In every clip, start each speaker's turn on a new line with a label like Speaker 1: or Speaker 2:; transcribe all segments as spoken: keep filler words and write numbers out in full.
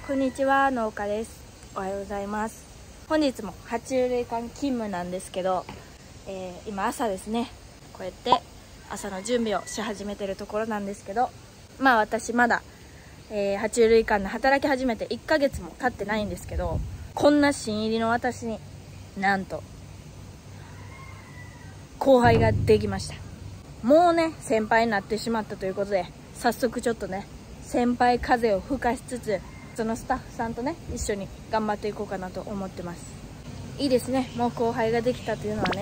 Speaker 1: こんにちは、農家です。おはようございます。本日も爬虫類館勤務なんですけど、えー、今朝ですね。こうやって朝の準備をし始めてるところなんですけど、まあ私まだ、えー、爬虫類館で働き始めていっかげつも経ってないんですけど、こんな新入りの私になんと後輩ができました。もうね先輩になってしまったということで、早速ちょっとね先輩風を吹かしつつ、そのスタッフさんとね一緒に頑張っていこうかなと思ってます。いいですね、もう後輩ができたというのはね。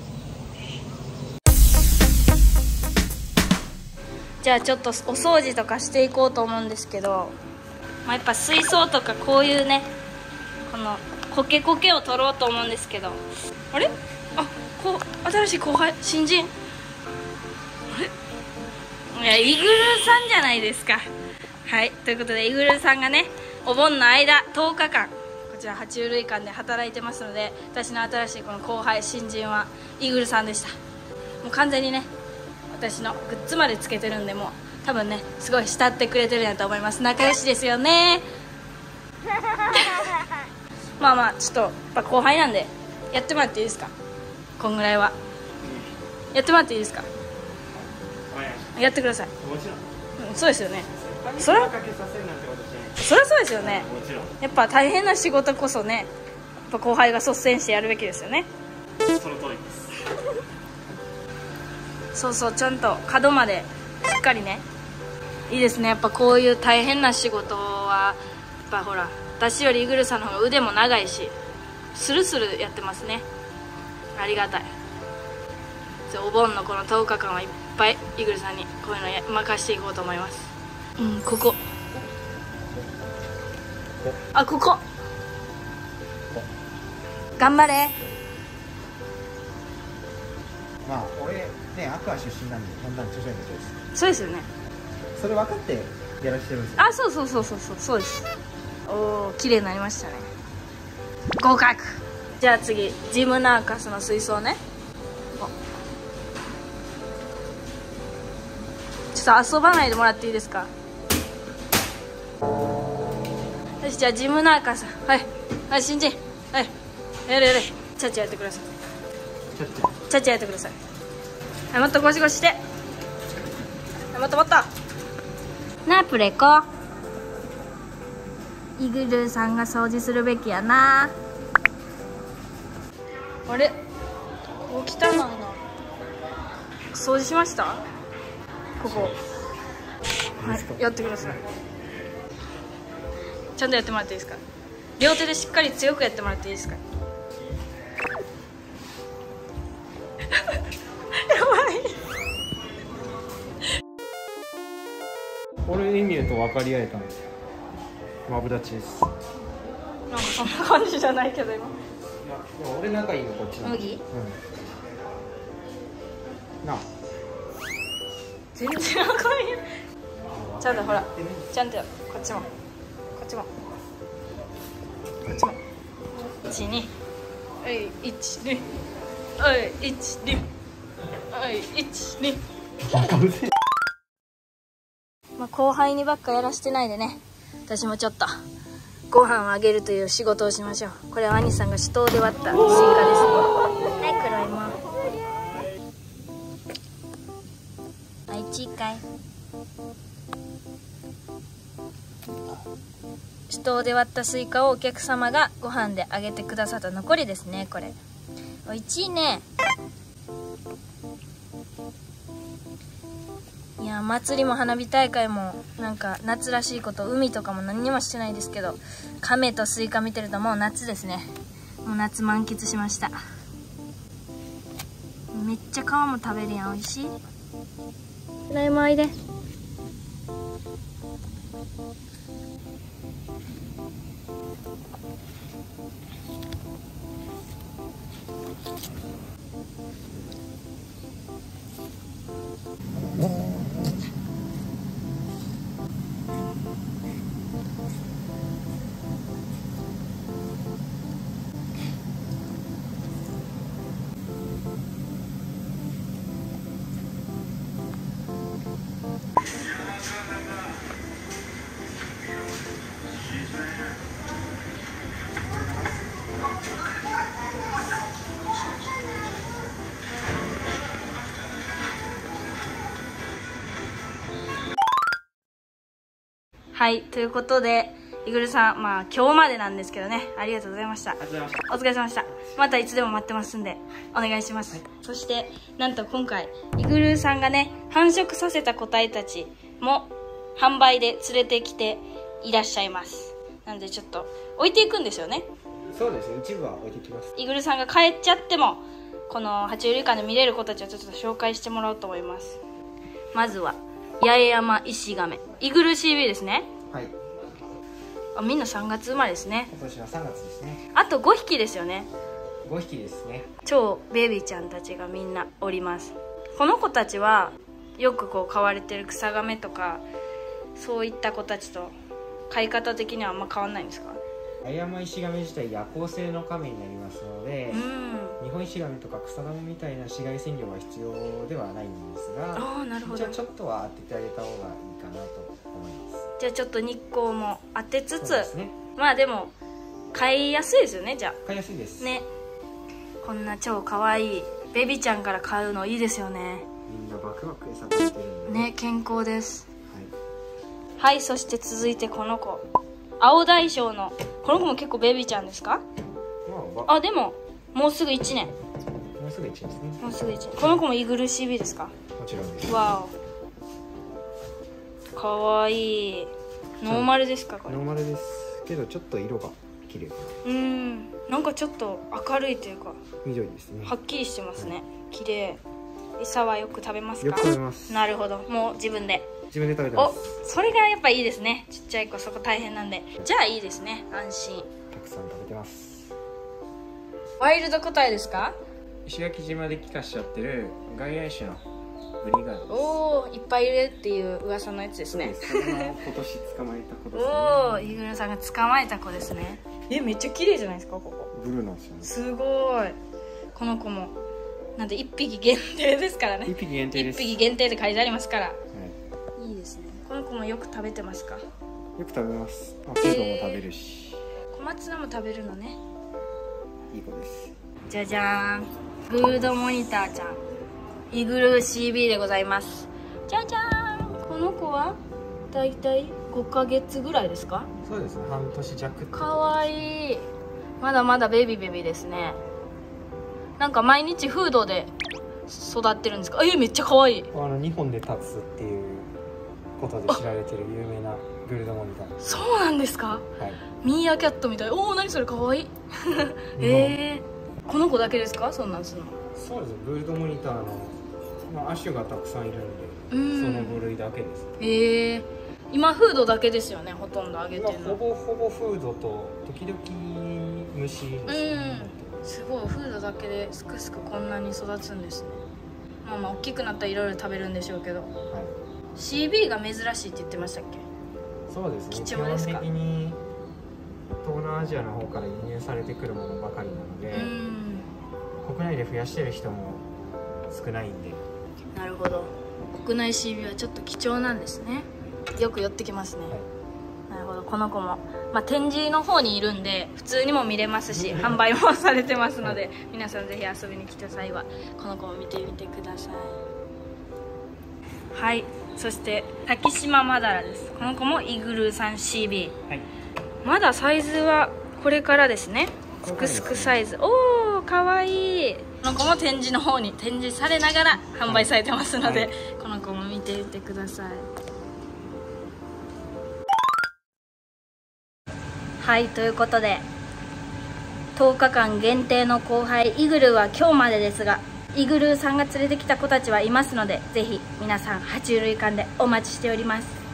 Speaker 1: じゃあちょっとお掃除とかしていこうと思うんですけど、まあ、やっぱ水槽とかこういうねこのコケコケを取ろうと思うんですけど、あれあこう新しい後輩新人、いやイグルさんじゃないですか。はい、ということでイグルさんがねお盆の間とおかかんこちら爬虫類館で働いてますので、私の新しいこの後輩新人はイグルさんでした。もう完全にね私のグッズまでつけてるんで、もう多分ねすごい慕ってくれてるんだと思います。仲良しですよねまあまあちょっとやっぱ後輩なんでやってもらっていいですか。こんぐらいはやってもらっていいですか。やってください。もちろん、うん、そうですよね。それはそりゃそうですよね。やっぱ大変な仕事こそね、やっぱ後輩が率先してやるべきですよね。
Speaker 2: その通りです
Speaker 1: そうそう、ちゃんと角までしっかりね。いいですね、やっぱこういう大変な仕事はやっぱほら私よりイグルさんの方が腕も長いし、スルスルやってますね。ありがたい。お盆のこのとおかかんはいっぱいイグルさんにこういうのや任していこうと思います。うん、ここあ、ここ頑張れ。
Speaker 3: まあ俺ねアクア出身なんでこんなの調子いいんです。
Speaker 1: そうですよね。
Speaker 3: それ分かってやらしてるんですよ。
Speaker 1: あ、そうそうそうそうそうそうです。おお、綺麗になりましたね。合格。じゃあ次ジムナーカスの水槽ね。ちょっと遊ばないでもらっていいですか。よし、じゃあジムナーカス、はいはい新人、はいやれやれ、チャッチャやってください。
Speaker 3: ちょっと
Speaker 1: チャッチャやってください。はい、もっとゴシゴシして、はい、もっともっとなあプレコ、イグルさんが掃除するべきやな。あれここ汚いな。掃除しました。ここはいやってください。ちゃんとやってもらっていいですか。両手でしっかり強くやってもらっていいですかやばい
Speaker 2: 俺に見ると分かり合えたんですよ。マブダチです。
Speaker 1: なんかそんな感じじゃないけど今。
Speaker 3: いやでも俺仲いいよこっちの。
Speaker 1: 麦？
Speaker 3: うん。なあ。
Speaker 1: 全然わかんない。ちゃんとほら、ちゃんとこっちもこっちもこっちも一二、はい一二、はい一二、はい一二。まあ後輩にばっかやらしてないでね、私もちょっとご飯をあげるという仕事をしましょう。これは兄さんが手刀で割ったスイカです。はい黒いもん。はいちいかい。手刀で割ったスイカをお客様がご飯であげてくださった残りですね。これおいしいね。いや祭りも花火大会もなんか夏らしいこと、海とかも何にもしてないですけど、亀とスイカ見てるともう夏ですね。もう夏満喫しました。めっちゃ皮も食べるやん。おいしい。ライもあいで。 はい、ということでイグルさん、まあ今日までなんですけどね、ありがとうございました。
Speaker 2: ありがとうございました。
Speaker 1: お疲れ様でした。またいつでも待ってますんでお願いします、はい、そしてなんと今回イグルさんがね繁殖させた個体たちも販売で連れてきていらっしゃいます。なのでちょっと置いていくんですよね。
Speaker 3: そうですね、一部は置いてきます。
Speaker 1: イグルさんが帰っちゃってもこの爬虫類館で見れる子たちをちょっと紹介してもらおうと思います。まずは八重山イシガメ、イグル シービー ですね。
Speaker 3: はい、
Speaker 1: あ、みんなさんがつ生まれですね。
Speaker 3: 今年はさんがつですね。
Speaker 1: あとごひきですよね。
Speaker 3: ごひきですね。
Speaker 1: 超ベビーちゃんたちがみんなおります。この子たちはよくこう飼われてる草ガメとかそういった子たちと飼い方的にはあんま変わんないんですか？
Speaker 3: 八重山イシガメ自体夜行性のカメになりますので、
Speaker 1: うん、
Speaker 3: 日本イシガメとか草ガメみたいな紫外線量は必要ではないんですが、
Speaker 1: あー、なるほど。
Speaker 3: じゃあちょっとは当ててあげた方がいいかなと思います。
Speaker 1: じゃあちょっと日光も当てつつ、
Speaker 3: そうですね、
Speaker 1: まあでも飼いやすいですよね。じゃ
Speaker 3: 飼いやすいです
Speaker 1: ね。こんな超かわいいベビーちゃんから飼うのいいですよね。
Speaker 3: みんなバクバク餌食べてるんで
Speaker 1: ね、健康です。
Speaker 3: はい、
Speaker 1: はい、そして続いてこの子、青大将のこの子も結構ベビーちゃんですか？
Speaker 3: まあ、
Speaker 1: あ、でももうすぐいちねん。
Speaker 3: もうすぐいちねんですね。
Speaker 1: もうすぐいちねん。この子もイグル シービー ですか？
Speaker 3: もちろんです。
Speaker 1: わお、かわいい。ノーマルですかこれ？
Speaker 3: ノーマルですけどちょっと色が綺麗かな。
Speaker 1: うん、なんかちょっと明るいというか
Speaker 3: 緑ですね。
Speaker 1: はっきりしてますね。綺麗。餌はよく食べますか？
Speaker 3: よく食べます。
Speaker 1: なるほど、もう自分で
Speaker 3: 自分で食べてま
Speaker 1: お、
Speaker 3: す。
Speaker 1: それがやっぱいいですね。ちっちゃい子そこ大変なんで。じゃあいいですね、安心。
Speaker 3: たくさん食べてます。
Speaker 1: ワイルド個体ですか？
Speaker 2: 石垣島で帰化しちゃってる外来種のブリガードです。
Speaker 1: おお、いっぱいいるっていう噂のやつですね。
Speaker 2: それが今年捕まえた子ですね。
Speaker 1: おお、イグルさんが捕まえた子ですね。え、めっちゃ綺麗じゃないですかここ。
Speaker 2: ブルーなんですよね。
Speaker 1: すごい。この子もなんでいっぴき限定ですからね。
Speaker 2: 一匹限定です。
Speaker 1: いっぴき限定って書いてありますから。
Speaker 2: はい、
Speaker 1: いいですね。この子もよく食べてますか？
Speaker 3: よく食べます。あ、フードも食べるし、
Speaker 1: 小松菜も食べるのね。
Speaker 3: いい子です。
Speaker 1: じゃじゃーん、フードモニターちゃん、イグル シービー でございます。じゃじゃーん、この子はだいたいごかげつぐらいですか？
Speaker 3: そうですね、半年弱。
Speaker 1: かわいい。まだまだベビーベビーですね。なんか毎日フードで育ってるんですか？え、めっちゃかわいい。
Speaker 3: あの日本で立つっていうことで知られてる有名なグルドモニターです。
Speaker 1: そうなんですか？
Speaker 3: はい、
Speaker 1: ミーアキャットみたい。おお、何それ、かわいい。えー、この子だけですか？そんなんするの？
Speaker 3: そうです。グルドモニターの、まあ、亜種がたくさんいるんで、
Speaker 1: うん、
Speaker 3: その部類だけです。
Speaker 1: えー、今フードだけですよね、ほとんどあげてるの。
Speaker 3: ほぼほぼフードと時々虫ですね。
Speaker 1: うん、すごい。フードだけですくすくこんなに育つんですね。まあまあ大きくなったらいろいろ食べるんでしょうけど、
Speaker 3: はい、
Speaker 1: シービー が珍しいって言ってましたっけ？
Speaker 3: そうですね。
Speaker 1: 貴重ですか？
Speaker 3: 基本的に東南アジアの方から輸入されてくるものばかりなので、
Speaker 1: うん、
Speaker 3: 国内で増やしてる人も少ないんで。
Speaker 1: なるほど。国内 シービー はちょっと貴重なんですね。よく寄ってきますね。はい、なるほど。この子も、まあ、展示の方にいるんで普通にも見れますし販売もされてますので、皆さんぜひ遊びに来た際はこの子も見てみてください。はい、そして滝島マダラです。この子もイグルさん シービー、はい、まだサイズはこれからですね。すくすくサイズ。おー、かわいい。この子も展示の方に展示されながら販売されてますので、はい、この子も見てみてください。はい、ということでとおかかん限定の交配イグルは今日までですが、イグルさんが連れてきた子たちはいますので、ぜひ皆さん爬虫類館でお待ちしております。